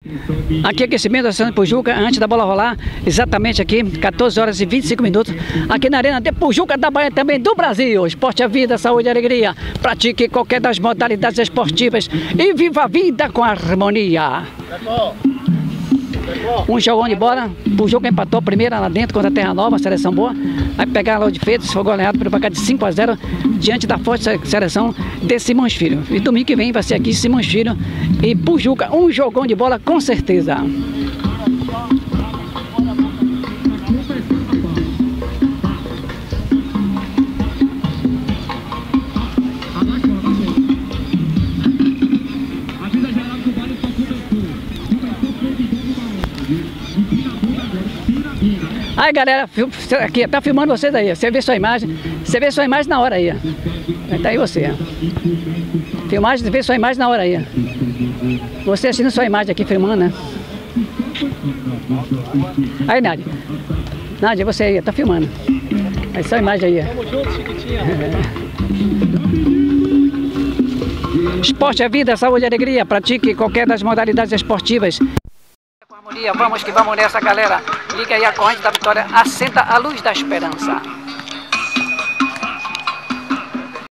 Aqui aquecimento da Cidade de Pujuca, antes da bola rolar, exatamente aqui, 14 horas e 25 minutos, aqui na Arena de Pujuca da Bahia, também do Brasil. Esporte é vida, saúde e alegria. Pratique qualquer das modalidades esportivas e viva a vida com harmonia. Um jogão de bola, Pujuca empatou a primeira lá dentro contra a Terra Nova, seleção boa. Vai pegar lá de Freitas, foi goleado pelo placar de 5-0 diante da forte seleção de Simões Filho. E domingo que vem vai ser aqui Simões Filho e Pujuca, um jogão de bola com certeza. Aí galera, aqui, tá filmando vocês aí, você vê sua imagem na hora aí. Tá aí você. Filmagem, você vê sua imagem na hora aí. Você assistindo sua imagem aqui, filmando, né? Aí, Nádia. Nádia, você aí, tá filmando. Aí sua imagem aí. Tamo junto, Chiquitinha. Esporte é vida, saúde e alegria. Pratique qualquer das modalidades esportivas. Vamos que vamos nessa, galera. Liga aí a corrente da vitória, assenta a luz da esperança.